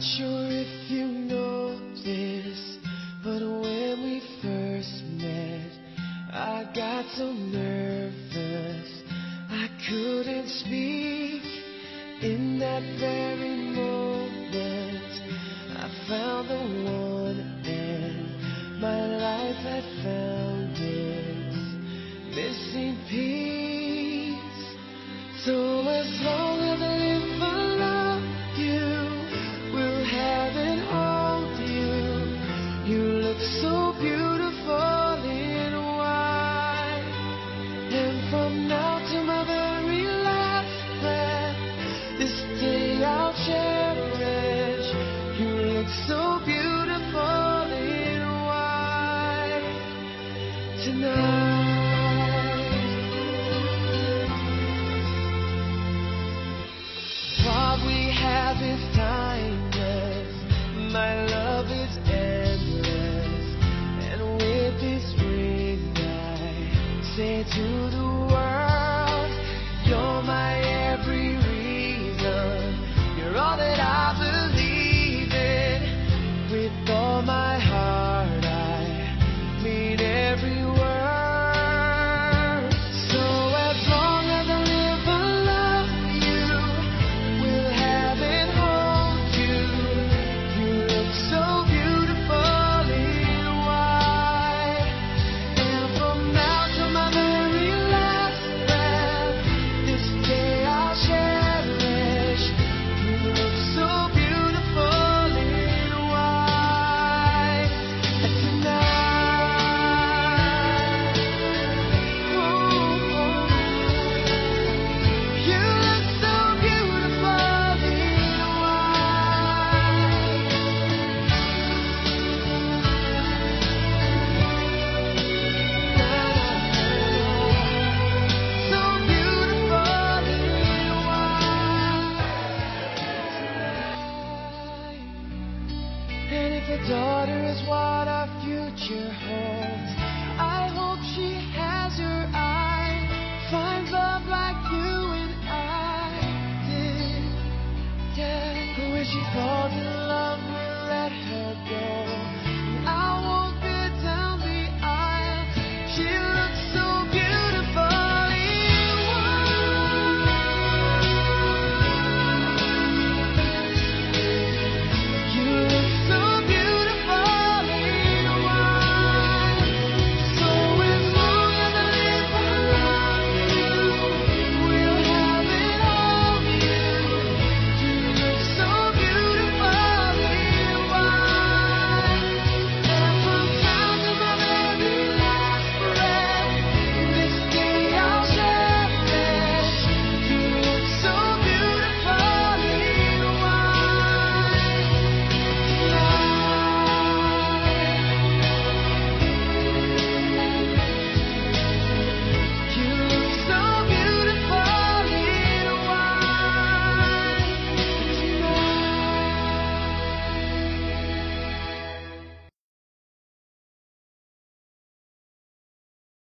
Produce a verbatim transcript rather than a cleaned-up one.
sure if you know this, but when we first met, I got so nervous I couldn't speak. In that very moment, I found the one, and my life had found its missing piece. So as long as I live, I love you, will have and hold you. You look so beautiful in white, and from now to my very last breath, this day I'll cherish. You look so beautiful in white tonight. What we have is timeless, my love is endless, and with this ring I say to the